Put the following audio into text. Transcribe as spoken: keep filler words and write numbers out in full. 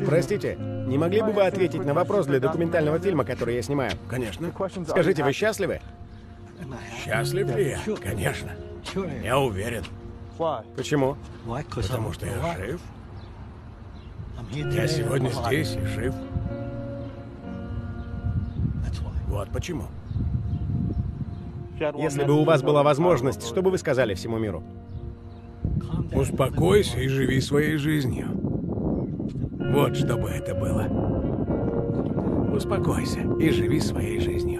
Простите, не могли бы вы ответить на вопрос для документального фильма, который я снимаю? Конечно. Скажите, вы счастливы? Счастлив ли я? Конечно. Я уверен. Почему? Потому что я жив. Я сегодня здесь и жив. Вот почему. Если бы у вас была возможность, что бы вы сказали всему миру? Успокойся и живи своей жизнью. Вот что бы это было. Успокойся и живи своей жизнью.